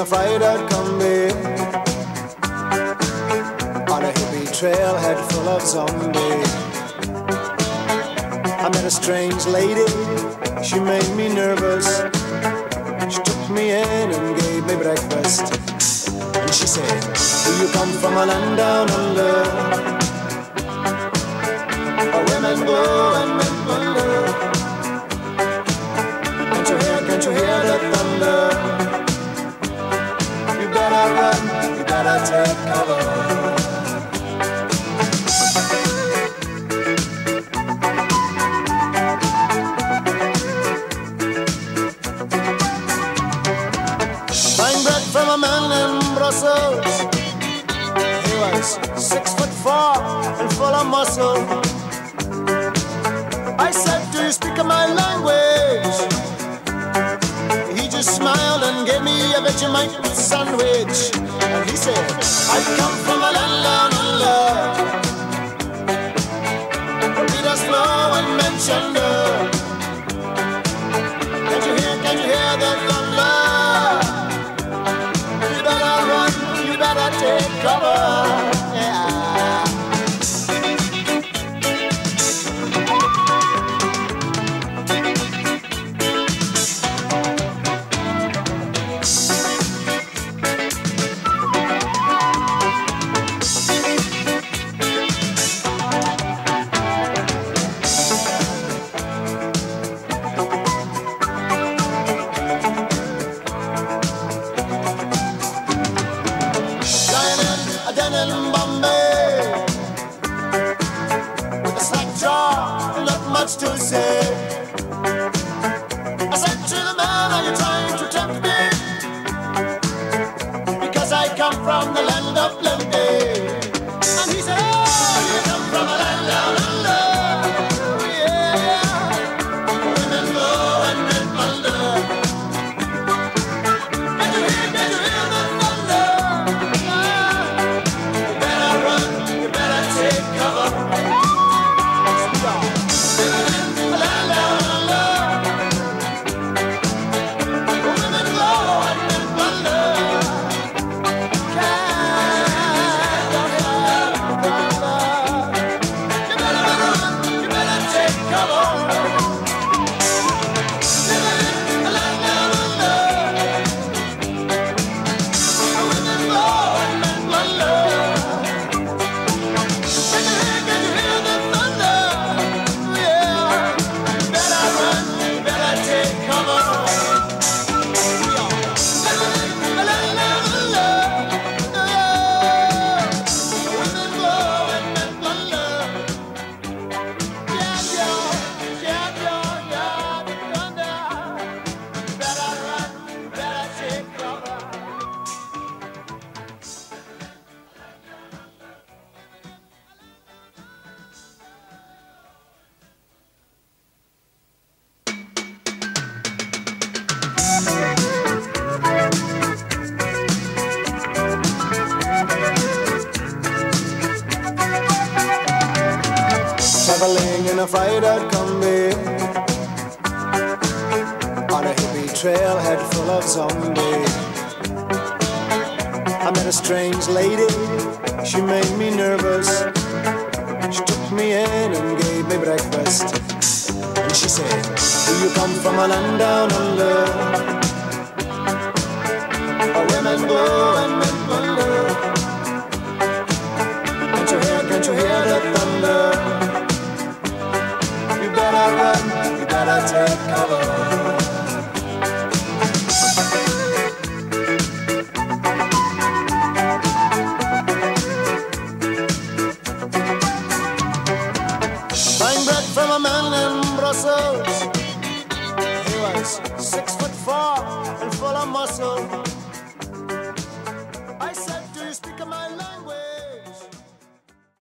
fried out combi on a hippie trailhead full of zombies. I met a strange lady, she made me nervous. She took me in and gave me breakfast. And she said, do you come from a land down under, where women go and men wonder? Can't you hear the thunder? You better run, you better take cover. Buying bread from a man in Brussels. He was 6'4" and full of muscle. I said, do you speak my language? He just smiled and gave me a Vegemite sandwich. And he said, I come from a land down under, beat us low and mention her. Can't you hear the thunder? You better run, you better take cover. Yeah. To say, I said to the man, are you trying to tempt me? Because I come from the land of plenty. And he said, oh, you come from a land down under. Yeah, women go and men wonder. Can you hear the thunder? You better run, you better take cover. Traveling in a fried out combi on a hippie trailhead full of zombies. I met a strange lady, she made me nervous. She took me in and gave me breakfast. And she said, do you come from a land down under, where women go and men wonder? Can't you hear the thunder? You better run, you better take cover. Buying bread from a man in Brussels. He was 6'4" and full of muscle.